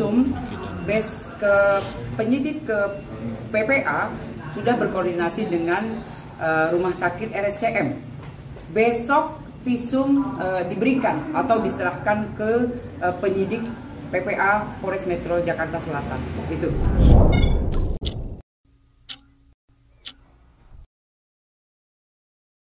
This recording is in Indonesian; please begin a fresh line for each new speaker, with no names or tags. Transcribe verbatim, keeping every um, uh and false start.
Visum bes ke penyidik ke P P A sudah berkoordinasi dengan uh, rumah sakit R S C M. Besok visum uh, diberikan atau diserahkan ke uh, penyidik P P A Polres Metro Jakarta Selatan. Itu.